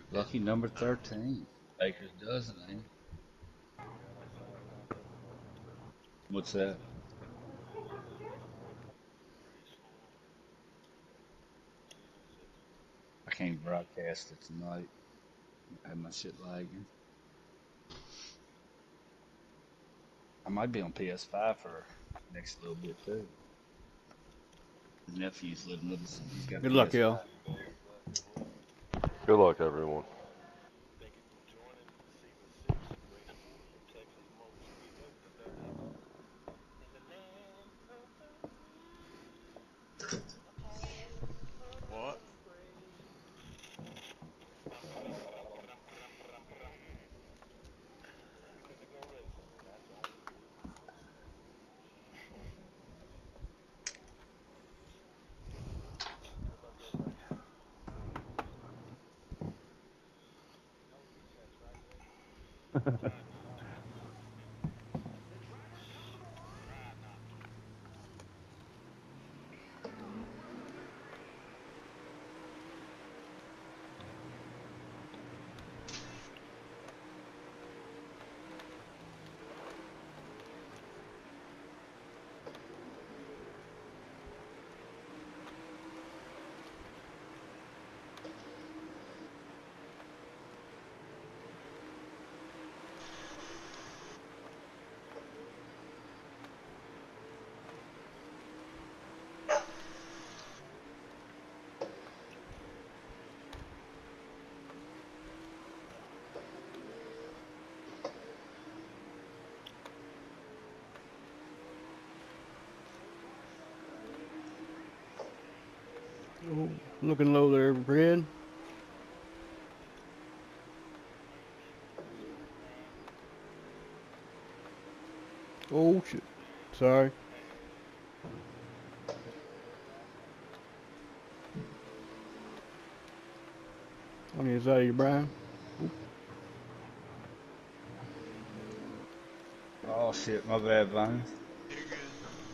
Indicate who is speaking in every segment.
Speaker 1: Lucky number 13. Baker's dozen, ain't it? What's that? I can't broadcast it tonight. I have my shit lagging. I might be on PS5 for next little bit too. His nephew's living with us and he's got
Speaker 2: Good luck, yo.
Speaker 1: PS5.
Speaker 3: Good luck, everyone.
Speaker 4: What?
Speaker 2: Oh, looking low there, Red. Oh, shit. Sorry. On the inside of you, Brian.
Speaker 1: Oh shit, my bad, Vine.
Speaker 4: You're good.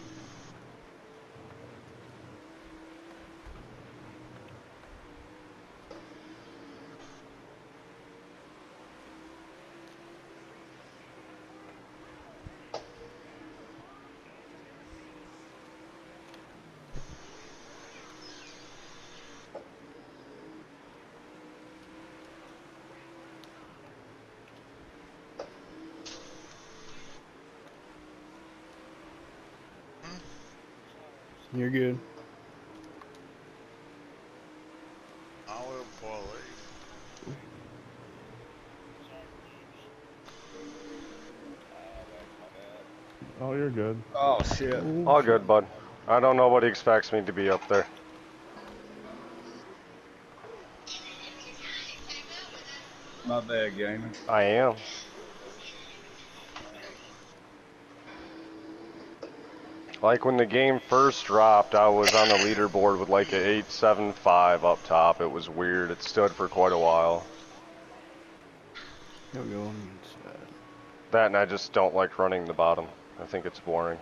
Speaker 4: Hmm?
Speaker 2: You're good.
Speaker 4: I will before I leave.
Speaker 5: Oh, you're good.
Speaker 1: Oh shit.
Speaker 2: Oh,
Speaker 3: All
Speaker 2: shit.
Speaker 3: good, bud. I don't know what he expects me to be up there.
Speaker 1: My bad, gamer.
Speaker 3: I am. Like when the game first dropped, I was on the leaderboard with like an 875 up top. It was weird. It stood for quite a while.
Speaker 2: Here we go on the inside.
Speaker 3: That and I just don't like running the bottom. I think it's boring.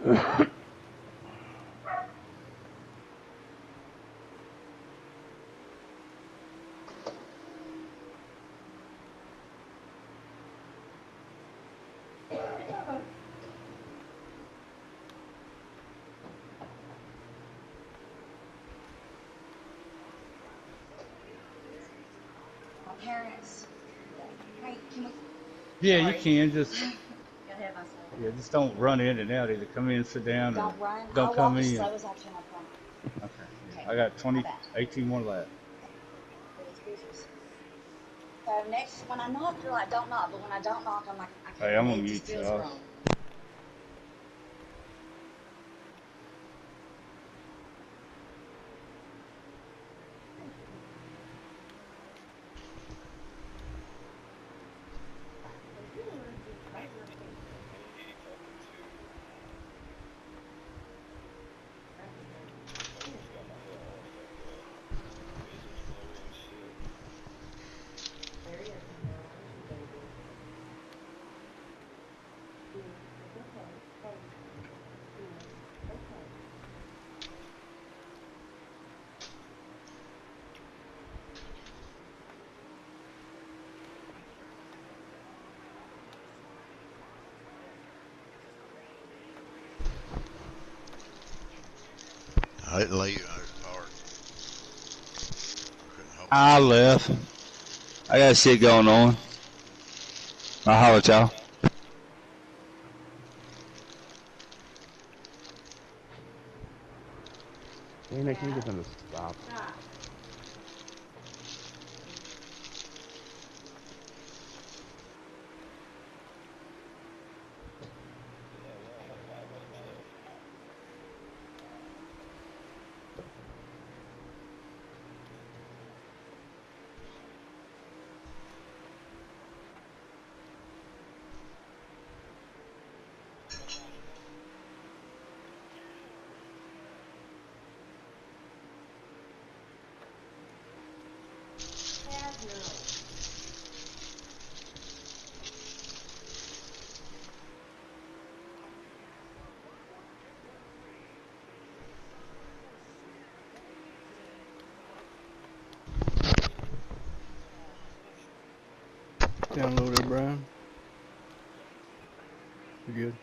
Speaker 5: My parents. Hey, can we?
Speaker 1: Yeah, you
Speaker 5: Sorry.
Speaker 1: can just
Speaker 5: Got ahead of myself.
Speaker 1: yeah, just don't run in and out. Either come in, sit down, or
Speaker 5: Don't run.
Speaker 1: don't
Speaker 5: I'll
Speaker 1: come
Speaker 5: walk as
Speaker 1: in.
Speaker 5: slow as I can, I promise.
Speaker 1: Okay. Yeah,
Speaker 5: Okay,
Speaker 1: I got
Speaker 5: my
Speaker 1: 20,
Speaker 5: bad.
Speaker 1: 18 more left.
Speaker 5: Goodness gracious. So next, when I knock, you're like, don't knock. But when I don't knock, I'm like, I
Speaker 1: Hey,
Speaker 5: can't.
Speaker 1: I'm gonna
Speaker 5: It just
Speaker 1: mute
Speaker 5: feels
Speaker 1: y'all.
Speaker 5: wrong.
Speaker 4: I didn't let you out of the car. Couldn't help
Speaker 6: I left. I got shit going on. I'll holler at y'all.
Speaker 2: Dang, I can't get them to stop. Download it, Brian. You good?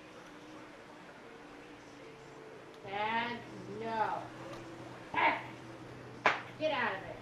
Speaker 7: Dad, no. Hey! Get out of there.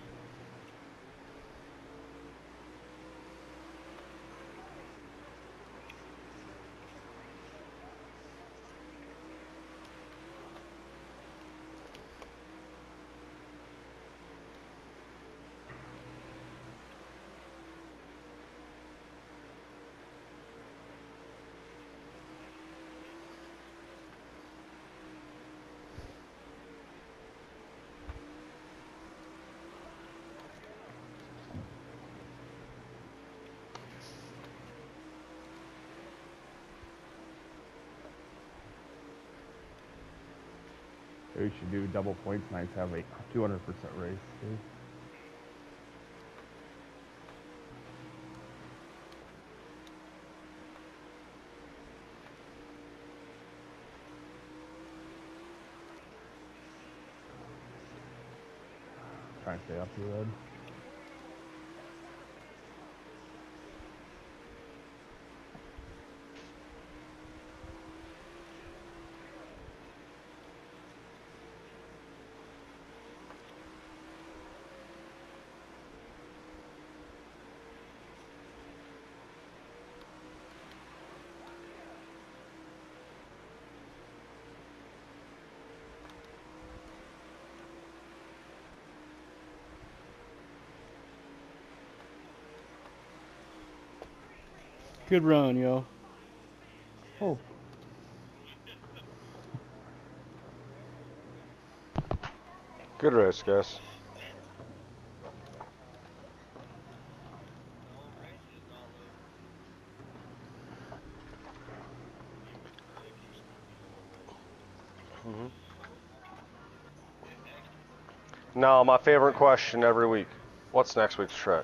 Speaker 2: We should do double points nights, have a 200% race. Dude. Try and stay off the road. Good run, yo. Oh.
Speaker 3: Good race, guys. Now, my favorite question every week. What's next week's track?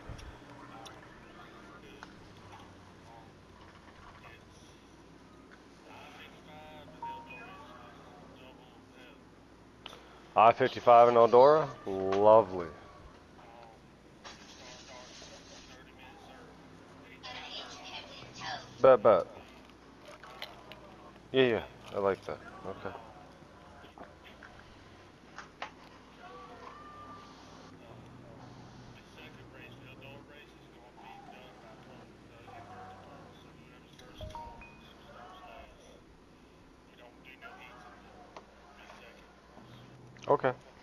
Speaker 3: I-55 in Eldora? Lovely. Bet. Yeah, I like that. Okay. Okay.